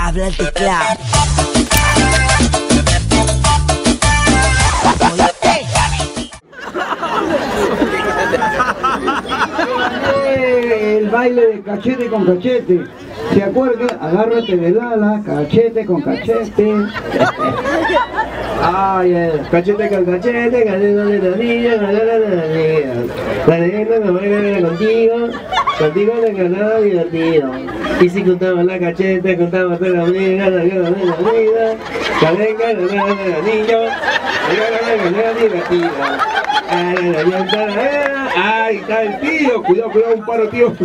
habla el teclado. El baile de cachete con cachete. ¿Se acuerdan? Agárrate del ala, cachete con cachete. Ay, cachete con cachete, cachete con niña, la leyenda me baila contigo, contigo me ganaba divertido. Y si contaba la cachete, contaba toda la amiga, la vida de la vida, la venga, la niña, la divertida. Ay, está el tío, cuidado, cuidado, un paro, tío.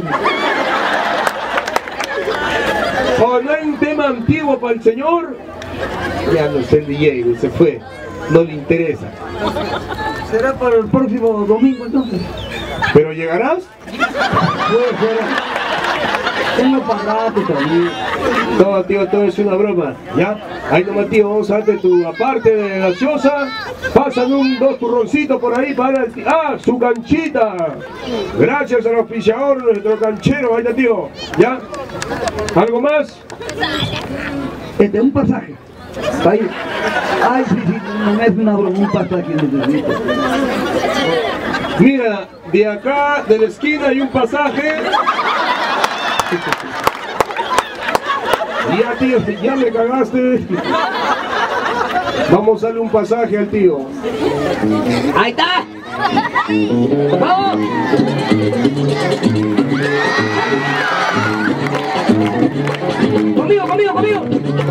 ¿O no hay un tema antiguo para el señor? Ya no sé, el DJ, se fue, no le interesa. ¿Será para el próximo domingo entonces? ¿Pero llegarás? Puede ser. Tengo para rato también. No, tío, todo es una broma, ¿ya? Ahí nomás, tío, vamos a darte tu aparte de gaseosa. Pasan dos turroncitos por ahí para el... ¡Ah, su canchita! Gracias al auspiciador, nuestro canchero, ahí está, tío, ¿ya? ¿Algo más? Un pasaje. Ahí. Ay, sí, no es una broma, un pasaje necesito. Mira, de acá, de la esquina hay un pasaje. Ya, tío, ya me cagaste. Vamos a darle un pasaje al tío. ¡Ahí está! ¡Vamos! ¡Conmigo, conmigo, conmigo!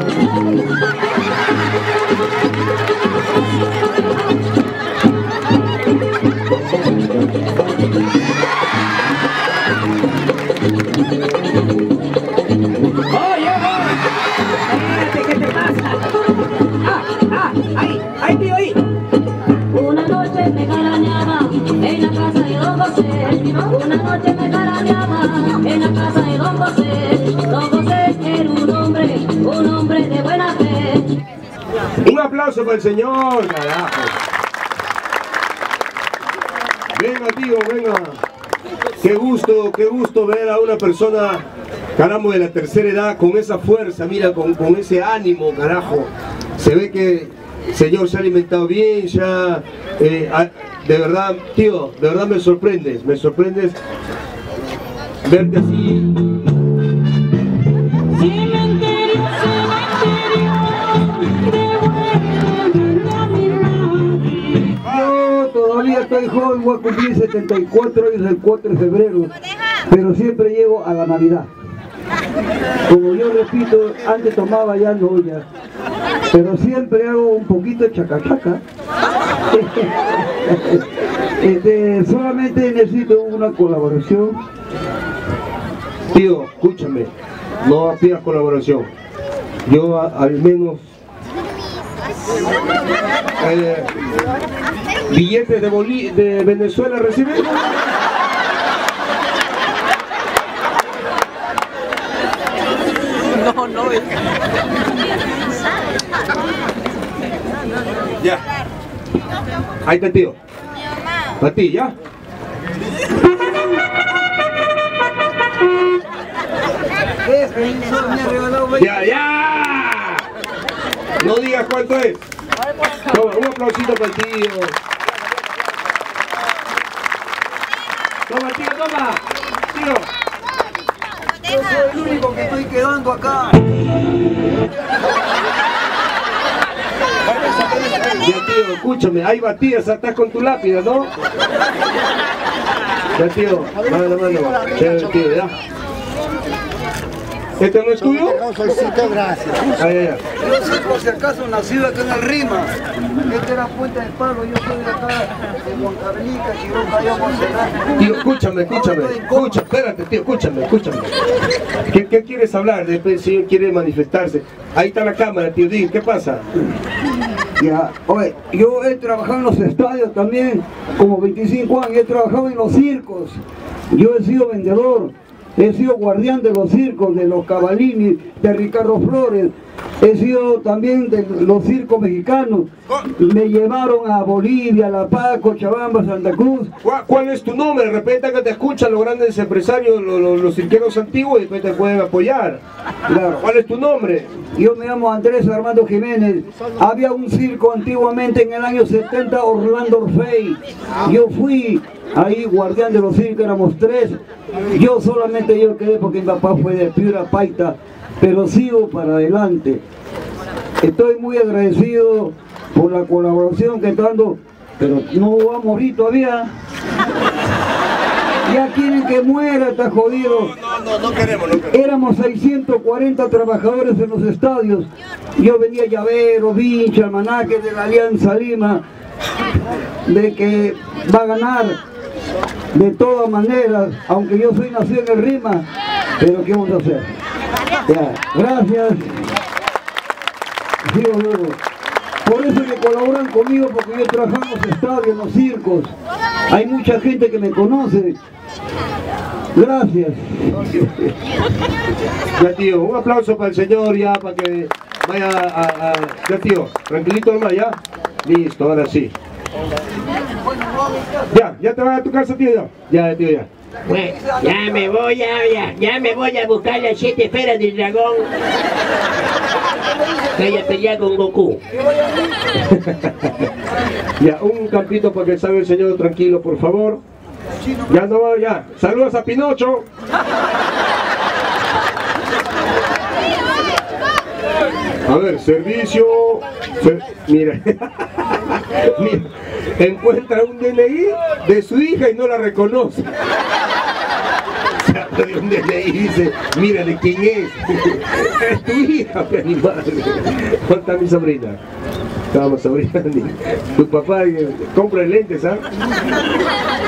¿Qué te pasa? Ahí, tío, ahí. Una noche me carañaba en la casa de Don José. Una noche me carañaba en la casa de Don José. Don José era un hombre de buena fe. Un aplauso para el señor, carajo. Venga, tío, venga. Qué gusto ver a una persona, caramba, de la tercera edad, con esa fuerza, mira, con ese ánimo, carajo. Se ve que el señor se ha alimentado bien, ya, de verdad, tío, de verdad me sorprendes verte así. Yo todavía estoy joven, voy a cumplir 74 años el 4 de febrero, pero siempre llego a la Navidad. Como yo repito, antes tomaba, ya no, ya. Pero siempre hago un poquito de chacachaca. Solamente necesito una colaboración. Tío, escúchame, no pidas colaboración. Yo al menos billetes de Venezuela recibe. No. Ya. Ahí está, tío. A ti, ¿ya? ¡Ya! No digas cuánto es. Toma, un aplausito para el tío. Toma, tío, toma. Tío. Yo soy el único que estoy quedando acá. Ya, tío, escúchame, ahí batías, estás con tu lápida, ¿no? Ya, tío, mano. Chévere, tío, ya. ¿Este no es tuyo? Gracias. Ya. Yo soy por si acaso nacido acá en el Rima. Esta era Puente del Palo, yo soy de acá de Huancablica, Chirón, Callao, Monserrate. Tío, escúchame. Espérate, tío, escúchame. ¿Qué quieres hablar? Después el señor quiere manifestarse. Ahí está la cámara, tío, diga, ¿qué pasa? Ya, oye, yo he trabajado en los estadios también, como 25 años, he trabajado en los circos. Yo he sido vendedor. he sido guardián de los circos, de los Cavallini, de Ricardo Flores, he sido también de los circos mexicanos. Me llevaron a Bolivia, La Paz, Cochabamba, Santa Cruz. ¿Cuál es tu nombre? De repente que te escuchan los grandes empresarios, los cirqueros antiguos, y después te pueden apoyar. Claro. ¿Cuál es tu nombre? Yo me llamo Andrés Armando Jiménez. Había un circo antiguamente en el año 70, Orlando Orfei. Yo fui ahí guardián de los circos, éramos 3. Yo quedé porque mi papá fue de Piura Paita, pero sigo para adelante. Estoy muy agradecido por la colaboración que está dando, pero no va a morir todavía. Ya quieren que muera, está jodido. No queremos. Éramos 640 trabajadores en los estadios. Yo venía llavero, vincha, almanaque de la Alianza Lima, de que va a ganar de todas maneras, aunque yo soy nacido en el Rima, pero ¿qué vamos a hacer? Ya, gracias. Sigo luego. Por eso que colaboran conmigo, porque yo trabajo en los estadios, en los circos. Hay mucha gente que me conoce. Gracias. Ya, tío, un aplauso para el señor, ya, para que vaya a... Ya, tío, tranquilito nomás, ya. Listo, ahora sí. Ya te vas a tu casa, tío, ya. Ya, tío, ya. Bueno, ya me voy a buscar las 7 esferas del dragón. Voy a pelear con Goku. Ya, un campito para que salga el señor tranquilo, por favor. Ya no va, ya. Saludos a Pinocho. A ver, servicio. Mira. Mira. Encuentra un DNI de su hija y no la reconoce. Se de un DNI y dice, mira de quién es. Es tu hija, pero mi madre. ¿Dónde está mi sobrina? Vamos, sobrina. Tu papá compra lentes, ¿ah?